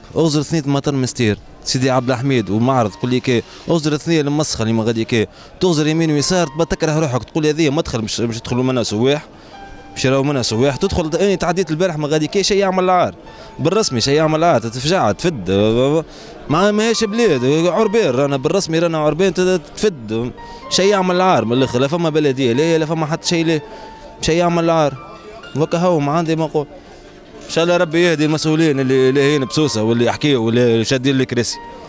اوزر ثنية مطر مستير سيدي عبد الحميد ومعرض تقول لي كي اوزر ثنية المسخه اللي ما غادي كي توزر يمين ويسار تبى تكره روحك تقول هذه مدخل مش يدخلوا منها سواح مش يراو منها سواح تدخل اني تعديت البارح ما غادي كي شيء يعمل العار بالرسمي شيء يعمل العار تفجع تفد ماهيش بلاد عربان رانا بالرسمي رانا عربان تفد شيء يعمل العار من الاخر لا فما بلديه لا فما حتى شيء لا شيء يعمل العار وكا هو ما عندي ما نقول ان شاء الله ربي يهدي المسؤولين اللي هين بسوسه واللي يحكيوا واللي شادين الكراسي.